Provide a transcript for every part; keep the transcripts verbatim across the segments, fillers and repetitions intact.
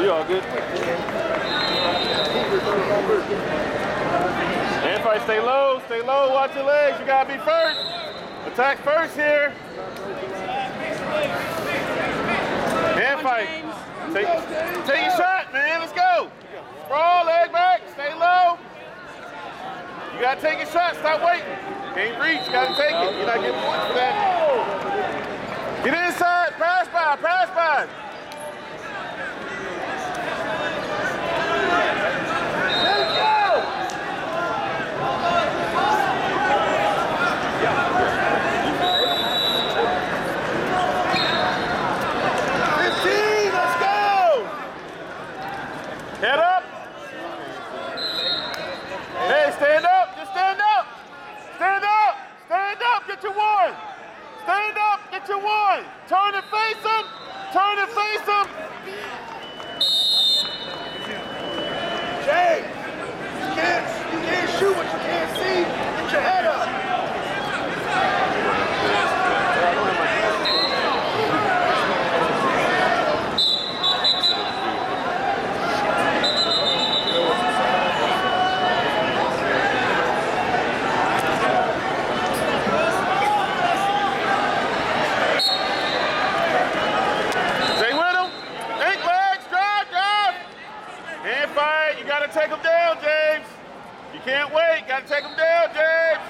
You all good? Hand fight, stay low, stay low, watch your legs. You gotta be first. Attack first here. Hand fight. Take, take your shot, man. Let's go. Sprawl, leg back, stay low. You gotta take your shot, stop waiting. Can't reach, you gotta take it. You're not getting points for that. Get inside, pass by, pass by. Head up. Hey, stand up. Just stand up. Stand up. Stand up. Get your one. Stand up. Get your one. Turn and face him. Turn and face him. Jay, you can't, you can't shoot what you can't see. Get your head up. Take him down, James. You can't wait. Got to take him down, James.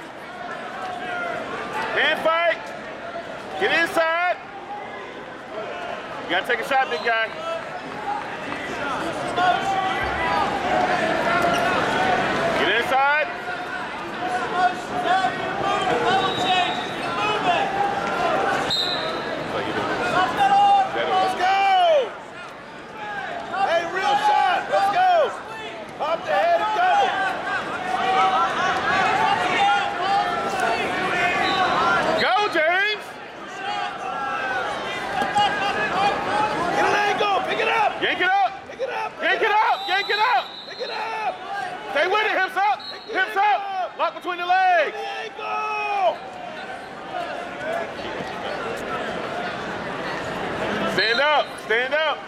Hand fight. Get inside. You got to take a shot, big guy. Get inside. Let's go. Hey, real shot. Let's go. Up the head and go! Go, James! Get an angle! Pick it up! Yank it up! Pick it up! Yank it up! Yank it up! Pick it up! Stay with it, hips up! Hips up! Lock between the legs! The ankle! Stand up! Stand up!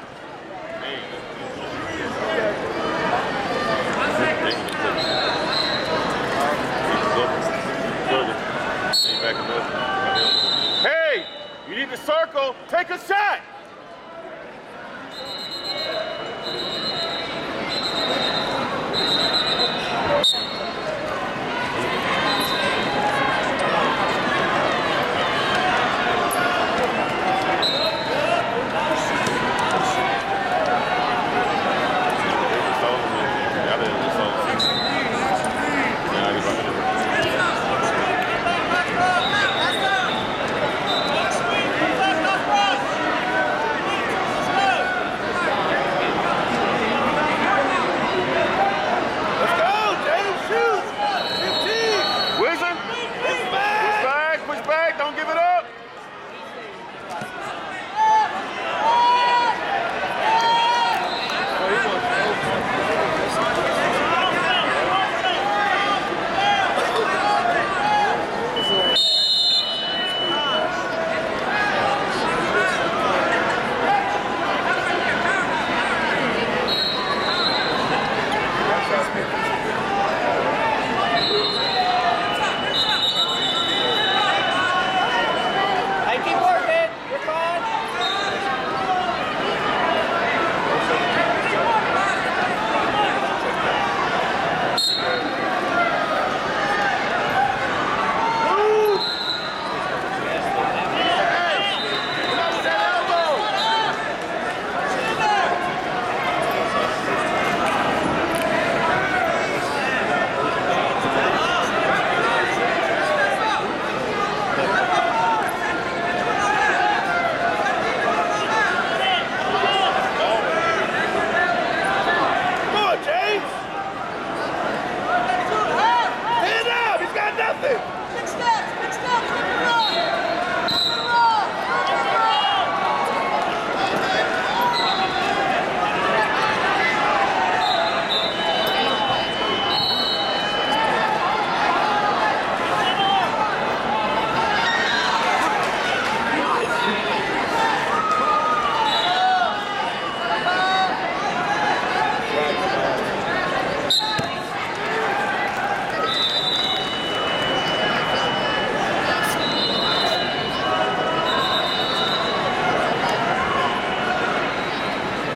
Hey, you need to circle. Take a shot.